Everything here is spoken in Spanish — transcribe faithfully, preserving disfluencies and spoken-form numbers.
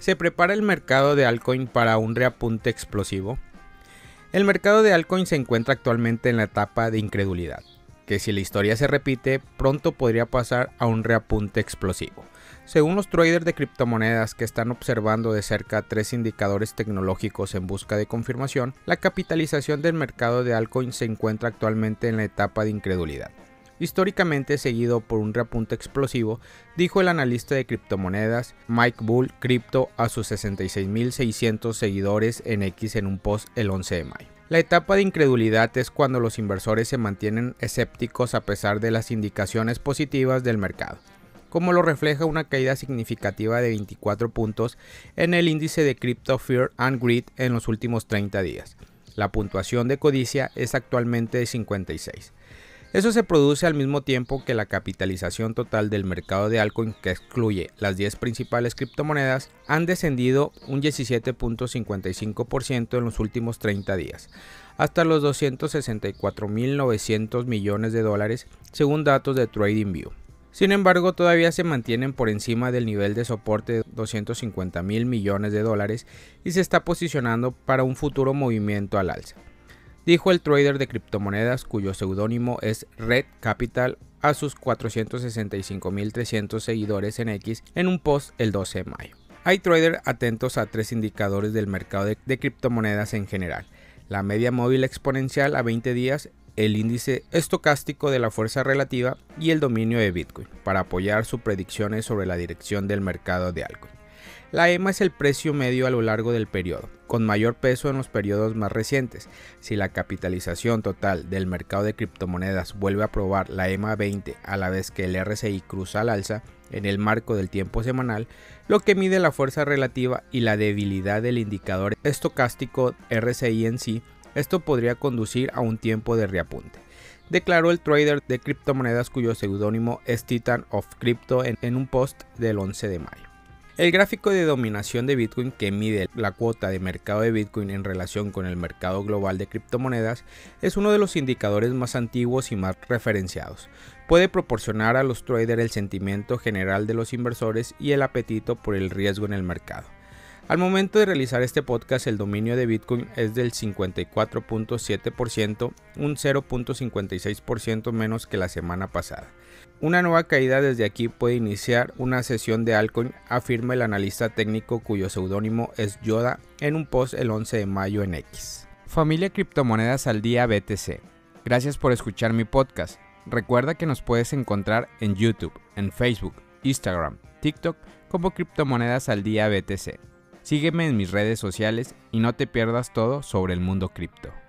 ¿Se prepara el mercado de altcoin para un reapunte explosivo? El mercado de altcoin se encuentra actualmente en la etapa de incredulidad, que si la historia se repite, pronto podría pasar a un reapunte explosivo. Según los traders de criptomonedas que están observando de cerca tres indicadores tecnológicos en busca de confirmación, la capitalización del mercado de altcoin se encuentra actualmente en la etapa de incredulidad, históricamente seguido por un reapunte explosivo, dijo el analista de criptomonedas Mike Bull Crypto a sus sesenta y seis mil seiscientos seguidores en X en un post el once de mayo. La etapa de incredulidad es cuando los inversores se mantienen escépticos a pesar de las indicaciones positivas del mercado, como lo refleja una caída significativa de veinticuatro puntos en el índice de Crypto Fear and Greed en los últimos treinta días. La puntuación de codicia es actualmente de cincuenta y seis. Eso se produce al mismo tiempo que la capitalización total del mercado de altcoin, que excluye las diez principales criptomonedas, han descendido un diecisiete punto cincuenta y cinco por ciento en los últimos treinta días, hasta los doscientos sesenta y cuatro mil novecientos millones de dólares, según datos de TradingView. Sin embargo, todavía se mantienen por encima del nivel de soporte de doscientos cincuenta mil millones de dólares y se está posicionando para un futuro movimiento al alza, dijo el trader de criptomonedas cuyo seudónimo es Red Capital a sus cuatrocientos sesenta y cinco mil trescientos seguidores en X en un post el doce de mayo. Hay traders atentos a tres indicadores del mercado de, de criptomonedas en general: la media móvil exponencial a veinte días, el índice estocástico de la fuerza relativa y el dominio de Bitcoin, para apoyar sus predicciones sobre la dirección del mercado de altcoin. La E M A es el precio medio a lo largo del periodo, con mayor peso en los periodos más recientes. Si la capitalización total del mercado de criptomonedas vuelve a probar la E M A veinte a la vez que el R S I cruza al alza en el marco del tiempo semanal, lo que mide la fuerza relativa y la debilidad del indicador estocástico R S I en sí, esto podría conducir a un tiempo de reapunte, declaró el trader de criptomonedas cuyo seudónimo es Titan of Crypto en, en un post del once de mayo. El gráfico de dominación de Bitcoin, que mide la cuota de mercado de Bitcoin en relación con el mercado global de criptomonedas, es uno de los indicadores más antiguos y más referenciados. Puede proporcionar a los traders el sentimiento general de los inversores y el apetito por el riesgo en el mercado. Al momento de realizar este podcast, el dominio de Bitcoin es del cincuenta y cuatro punto siete por ciento, un cero punto cincuenta y seis por ciento menos que la semana pasada. Una nueva caída desde aquí puede iniciar una sesión de altcoin, afirma el analista técnico cuyo seudónimo es Yoda en un post el once de mayo en X. Familia Criptomonedas al Día B T C. Gracias por escuchar mi podcast. Recuerda que nos puedes encontrar en YouTube, en Facebook, Instagram, TikTok como Criptomonedas al Día B T C. Sígueme en mis redes sociales y no te pierdas todo sobre el mundo cripto.